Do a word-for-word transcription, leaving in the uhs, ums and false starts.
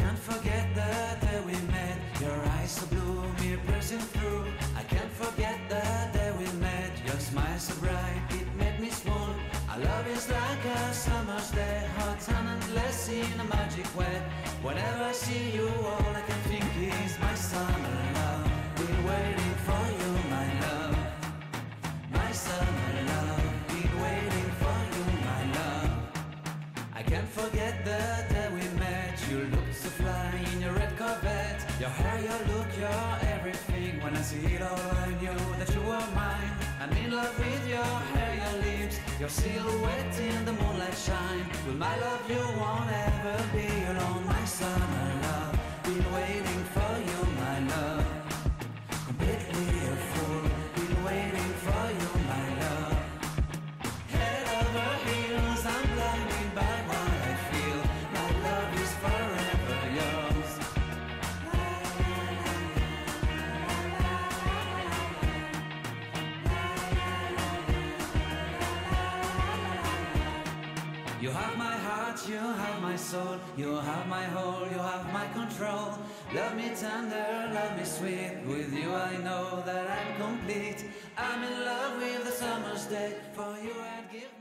can't forget the day we met. Your eyes so blue, me pressing through. I can't forget the day we met. Your smile so bright, it made me swoon. Our love is like a summer's day, hot and endless in a magic way. Whenever I see you, all I can think is my summer love. Been waiting for you, my love. My summer love. Been waiting for you, my love. I can't forget the day we met. You looked so fly in your red Corvette. Your hair, your look, your everything. When I see it all, I knew that you were mine. I'm in love with your hair, your lips, your silhouette in the moonlight shine. With my love you won't ever be alone. My summer love, been waiting for you, my love. Completely a fool, been waiting for you, my love. Head over heels, I'm blinded by what I feel. My love is forever yours. You have my heart, you have my soul, you have my whole, you have my control. Love me tender, love me sweet. With you I know that I'm complete. I'm in love with the summer's day. For you I'd give